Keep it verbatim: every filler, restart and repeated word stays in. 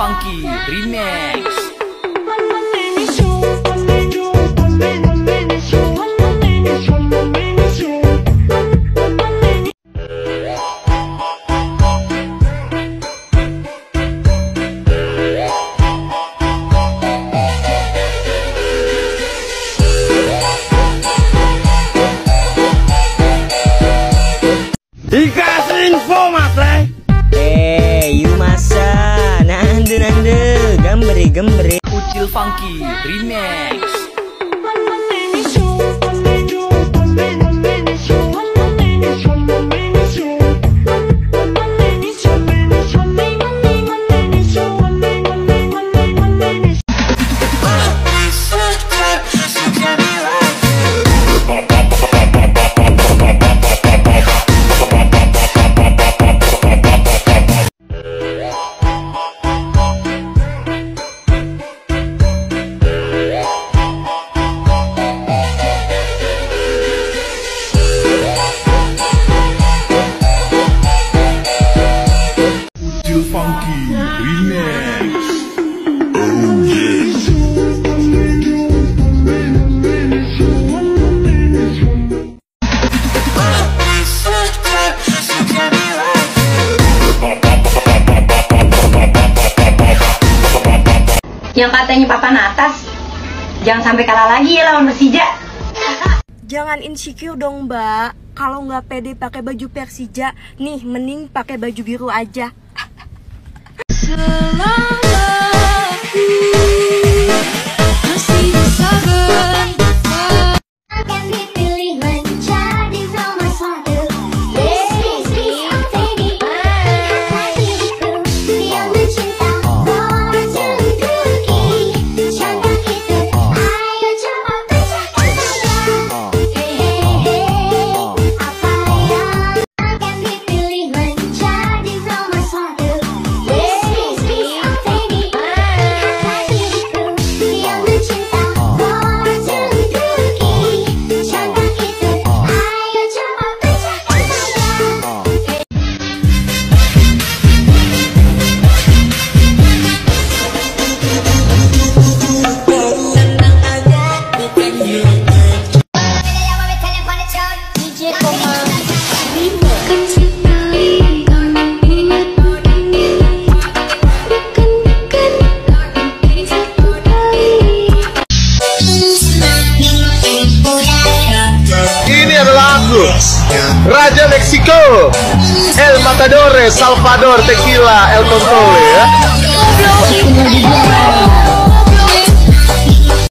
Funky Remix. Dikasih info mas le. Eh, you masa nande nande gambere gambere. Ucil Funky Remix. Funky Remix. Oh yeah. Yang katanya papan atas, jangan sampai kalah lagi ya lawan Persija. Jangan insecure dong mbak. Kalau nggak pede pakai baju Persija, nih mending pakai baju biru aja. Masih bisa berubah. Akan dipilih menjadi nomor satu. This is hatiku yang mencinta nomor duduki. Jangan itu, ayo coba pecahkan. Apa yang akan dipilih menjadi nomor satu? Ini adalah aku, Raja Meksiko, El Matador, Salvador, Tequila, El Control ya.